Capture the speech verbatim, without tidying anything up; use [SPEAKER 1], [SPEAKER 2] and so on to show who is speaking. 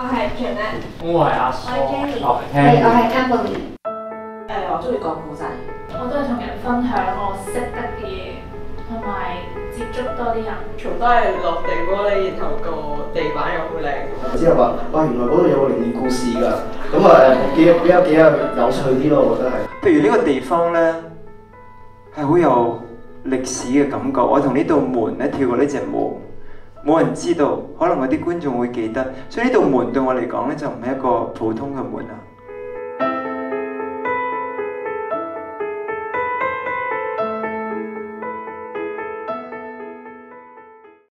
[SPEAKER 1] 係 Janet，
[SPEAKER 2] 我係阿蘇，
[SPEAKER 1] 我係 Jenny，
[SPEAKER 2] 我係
[SPEAKER 3] 係，我
[SPEAKER 2] Henry。
[SPEAKER 3] 係 Emily。
[SPEAKER 4] 誒，我中意講故仔。
[SPEAKER 1] 我都係同人分享我識得嘅嘢，同埋接觸多啲人。
[SPEAKER 4] 全部都係落地玻璃，然後個地板又好靚。
[SPEAKER 5] 之後話，哇，原來嗰度有個靈異故事㗎，咁啊誒幾比較幾有有趣啲咯，我覺得係。
[SPEAKER 6] 譬如呢個地方咧係好有歷史嘅感覺，我同呢道門咧跳過呢隻舞，冇人知道，可能我啲觀眾會記得，所以呢道門對我嚟講咧就唔係一個普通嘅門啊。